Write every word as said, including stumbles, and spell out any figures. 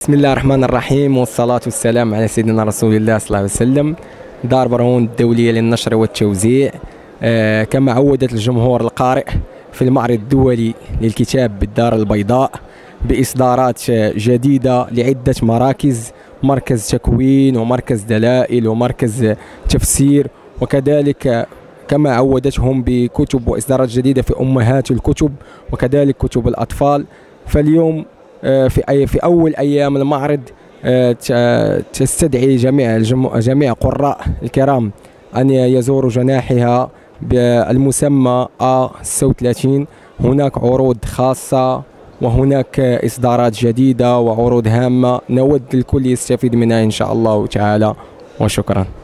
بسم الله الرحمن الرحيم، والصلاة والسلام على سيدنا رسول الله صلى الله عليه وسلم. دار برهون الدولية للنشر والتوزيع آه كما عودت الجمهور القارئ في المعرض الدولي للكتاب بالدار البيضاء بإصدارات جديدة لعدة مراكز، مركز تكوين ومركز دلائل ومركز تفسير، وكذلك كما عودتهم بكتب وإصدارات جديدة في أمهات الكتب وكذلك كتب الأطفال. فاليوم في أي في أول أيام المعرض تستدعي جميع جميع قراء الكرام أن يزوروا جناحها بالمسمى آ ستة وثلاثين. هناك عروض خاصة وهناك إصدارات جديدة وعروض هامة، نود الكل يستفيد منها إن شاء الله تعالى، وشكرا.